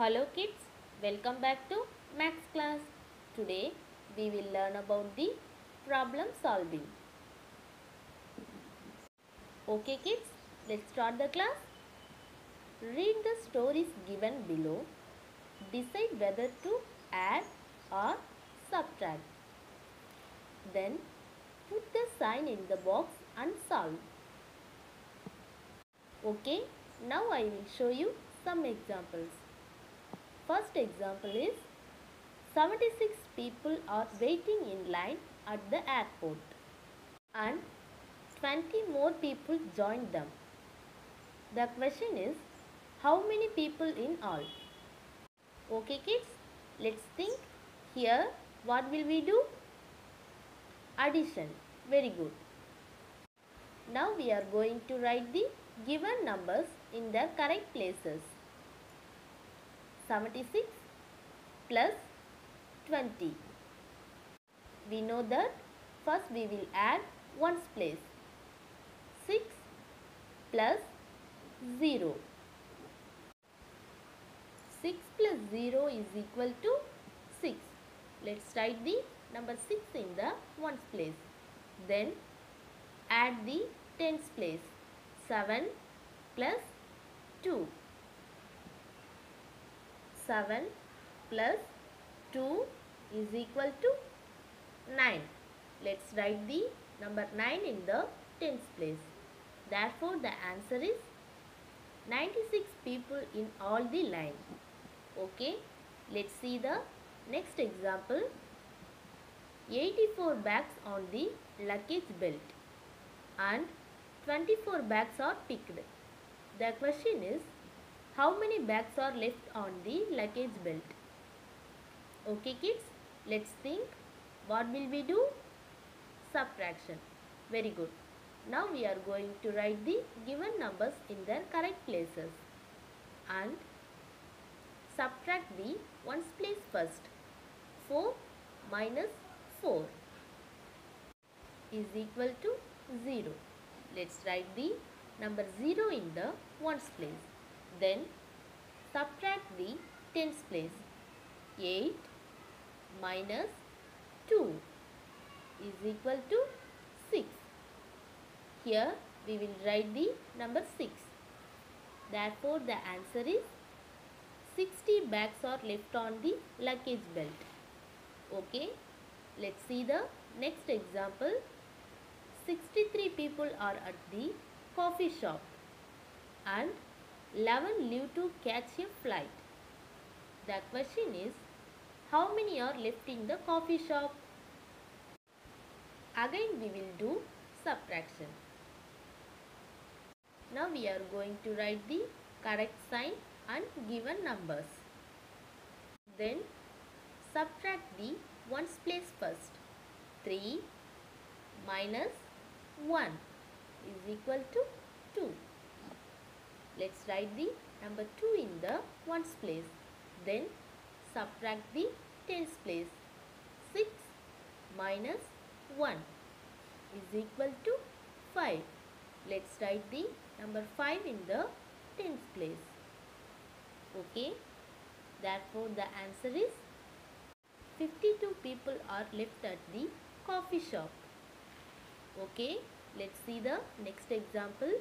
Hello kids, welcome back to Max class. Today we will learn about the problem solving. Okay kids, let's start the class. Read the stories given below. Decide whether to add or subtract. Then put the sign in the box and solve. Okay, now I will show you some examples. First example is 76 people are waiting in line at the airport and 20 more people joined them. The question is, how many people in all? Okay kids, let's think. Here, what will we do? Addition. Very good. Now we are going to write the given numbers in their correct places. 76 plus 20. We know that first we will add ones place. 6 plus 0. 6 plus 0 is equal to 6. Let's write the number 6 in the ones place. Then add the tens place. 7 plus 2. 7 plus 2 is equal to 9. Let's write the number 9 in the tens place. Therefore, the answer is 96 people in all the line. Okay, let's see the next example. 84 bags on the luggage belt and 24 bags are picked. The question is, how many bags are left on the luggage belt? Okay kids, let's think. What will we do? Subtraction. Very good. Now we are going to write the given numbers in their correct places and subtract the ones place first. 4 minus 4 is equal to 0. Let's write the number 0 in the ones place. Then subtract the tens place. 8 minus 2 is equal to 6. Here we will write the number 6. Therefore, the answer is 60 bags are left on the luggage belt. Okay, let's see the next example. 63 people are at the coffee shop and 11 leave to catch a flight. The question is, how many are left in the coffee shop? Again we will do subtraction. Now we are going to write the correct sign and given numbers. Then subtract the ones place first. 3 minus 1 is equal to 2. Let's write the number 2 in the ones place. Then subtract the tens place. 6 minus 1 is equal to 5. Let's write the number 5 in the tens place. Okay. Therefore, the answer is 52 people are left at the coffee shop. Okay. Let's see the next example.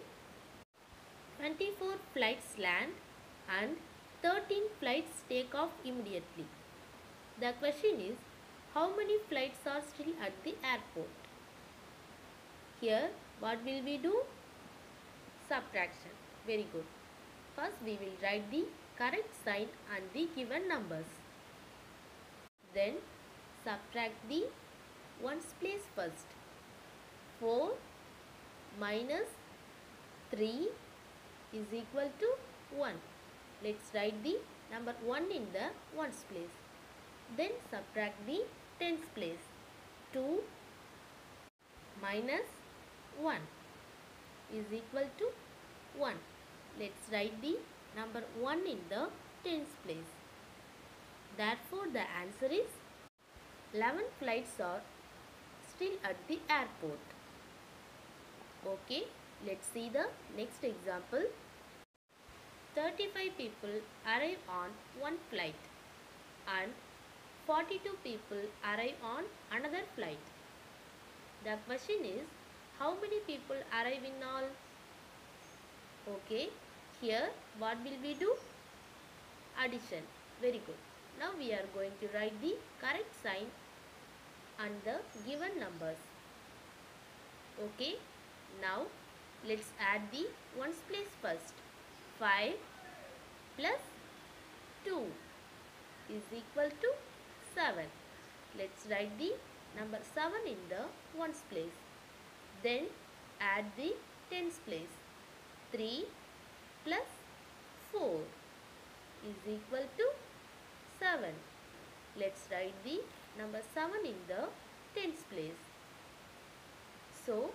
24 flights land and 13 flights take off immediately. The question is, how many flights are still at the airport? Here, what will we do? Subtraction. Very good. First, we will write the correct sign and the given numbers. Then, subtract the ones place first. 4 minus 3 is equal to 1. Let's write the number 1 in the ones place. Then subtract the tens place. 2 minus 1 is equal to 1. Let's write the number 1 in the tens place. Therefore, the answer is 11 flights are still at the airport. Okay, let's see the next example. 35 people arrive on one flight and 42 people arrive on another flight. The question is, how many people arrive in all? Okay, here what will we do? Addition. Very good. Now we are going to write the correct sign and the given numbers. Okay, now let's add the ones place first. 5 plus 2 is equal to 7. Let's write the number 7 in the ones place. Then add the tens place. 3 plus 4 is equal to 7. Let's write the number 7 in the tens place. So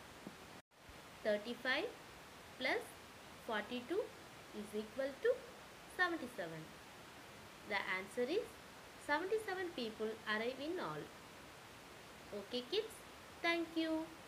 35 plus 42 is equal to 77. The answer is 77 people arrive in all. Okay kids, thank you.